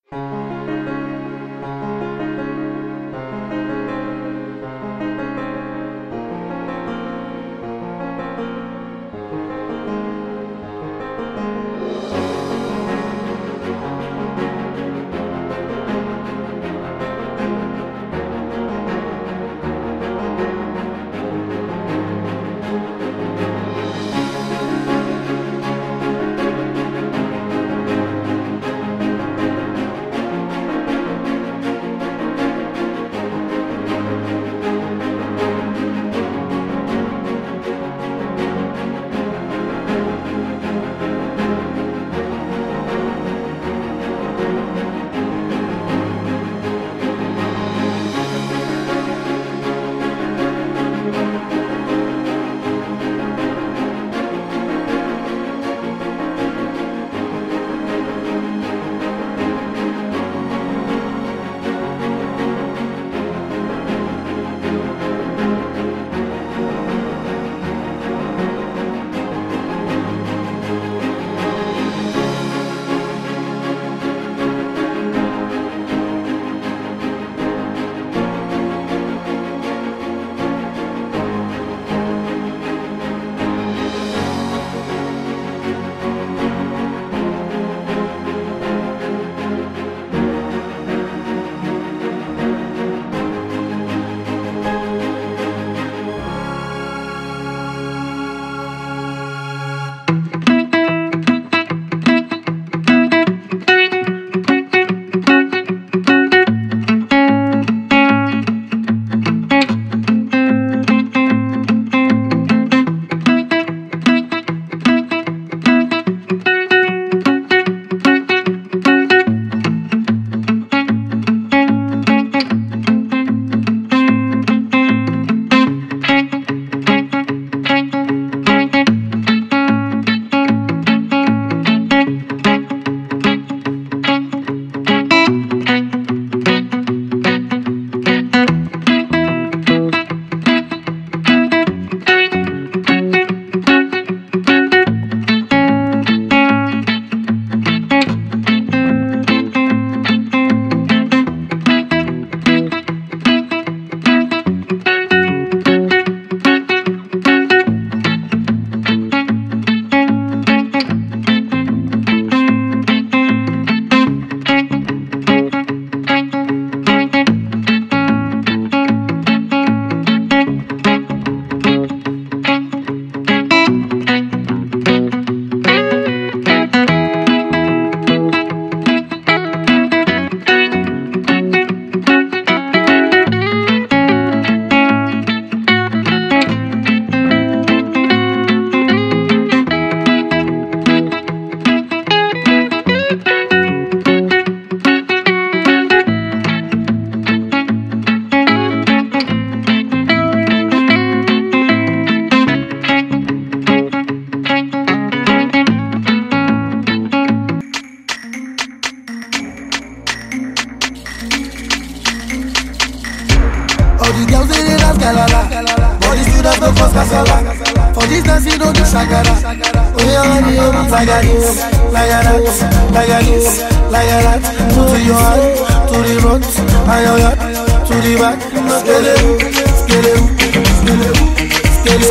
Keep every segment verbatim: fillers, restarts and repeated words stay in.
For this dance you don't do shagara. Oh yeah, man, you don't like this, like that, like this, like that. To your hand, to the front, and your hand, to the back. Skele, skele, skele, skele,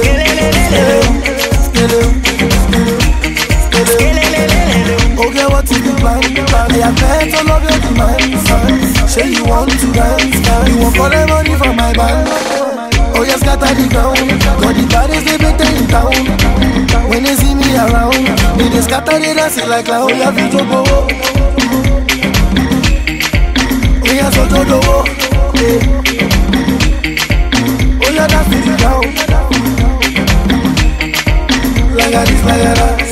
skele, skele, skele. Okay, what is the plan? I have meant to love your demand. Say you want to dance, you want for the money from my band. Oh yes, scatter the ground. Got the baddest they better in town. When they see me around, they just scatter the dance like clown. Oh yeah, Vito go. Oh yeah, so do do. Oh yeah, that's the ground. Like a this, like a that.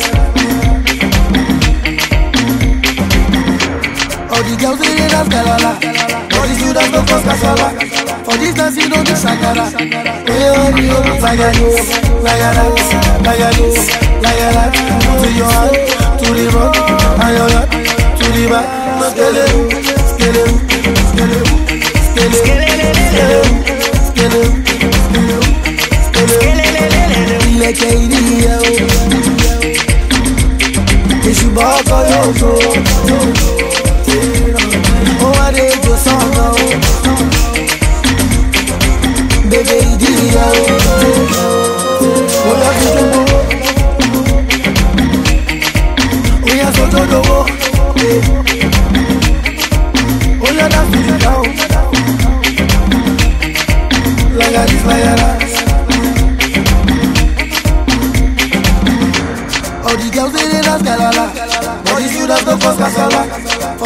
All the girls they dance galala. All the students go for casala. For this dance you don't do shagara. Oh you like a this, like a that, like a this, like a that. To your hand, to the front, and your hand, to the back. Skele, skele, skele, skele, skele, skele, skele. Like a idiot. It's you back on your toe.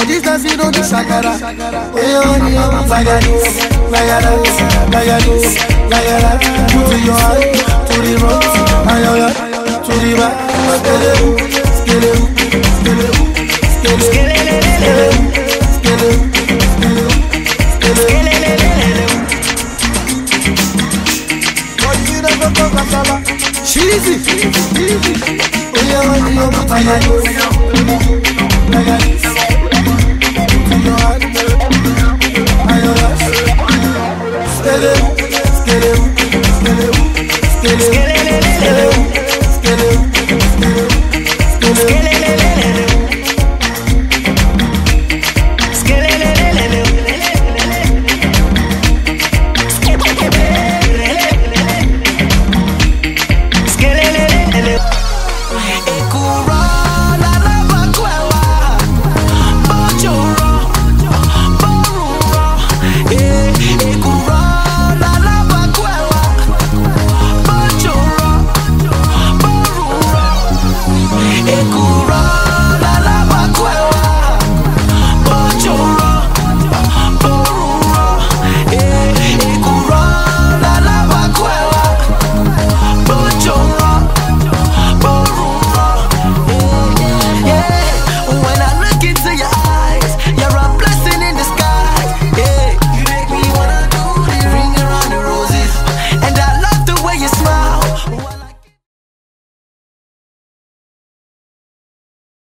For this dance you know the shakara. Oh yeah, yeah, like this, like that, like this, like that. Put your hand to the front, and your hand to the back. Skele, skele, skele, skele, skele.